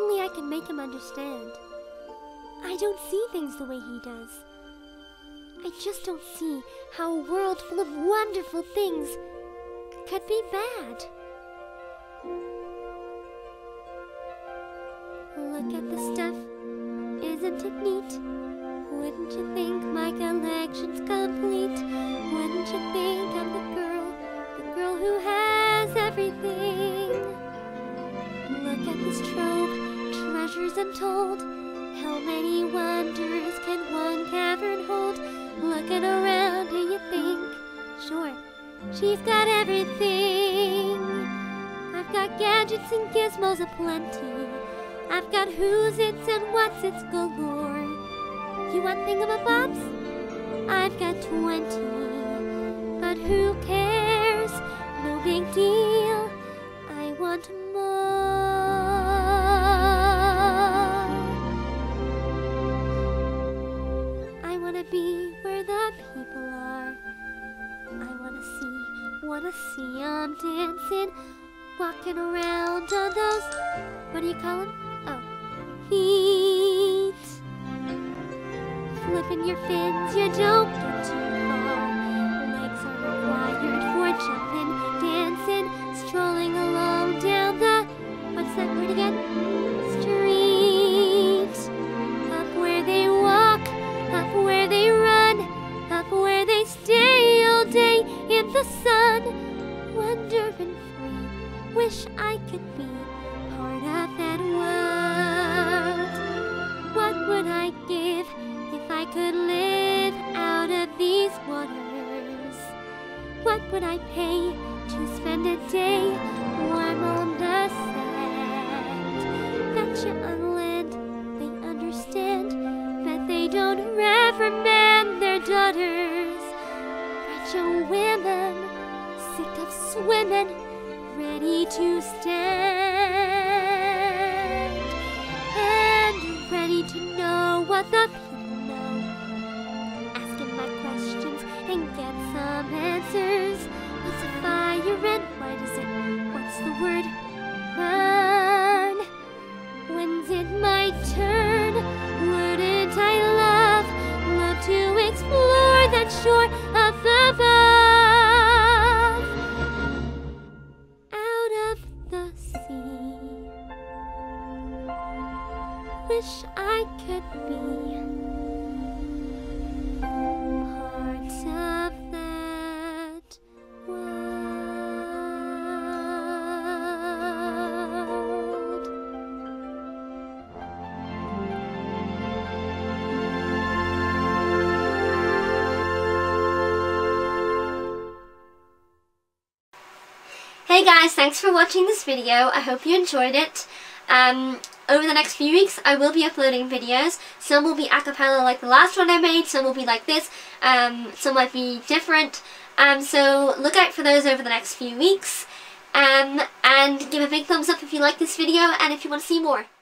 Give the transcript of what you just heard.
only I can make him understand. I don't see things the way he does. I just don't see how a world full of wonderful things could be bad. Look at the stuff, isn't it neat? Wouldn't you think my collection's complete? Wouldn't you think I'm the girl who has everything? Look at this trove, treasures untold. How many wonders can one cavern hold? Looking around, do you think? Sure, she's got everything. I've got gadgets and gizmos aplenty. I've got who's its and what's its galore. You want thingamabobs? I've got 20. But who cares? No big deal. I want more. I wanna be where the people are. I wanna see 'em dancing, walking around on those, what do you call 'em? Oh, feet. Flipping your fins, you don't get too far. Legs are required for jumping, dancing, strolling along down the, what's that word again? Street. Up where they walk, up where they run, up where they stay all day in the sun. Wondering free, wish I could be part of that world. What would I give if I could live out of these waters? What would I pay to spend a day warm on the sand? Bet you on land they understand that they don't reprimand their daughters. Bet you women sick of swimming, ready to stand, and ready to know what the people know. Asking my questions and get some answers. What's a fire and why does it, what's the word, burn? When's it my turn? Wouldn't I love to explore that shore up above? Out of the sea. Wish I could be part of that world. Hey guys, thanks for watching this video. I hope you enjoyed it. Over the next few weeks, I will be uploading videos. Some will be a cappella like the last one I made, some will be like this, some might be different. So look out for those over the next few weeks. And give a big thumbs up if you like this video and if you want to see more.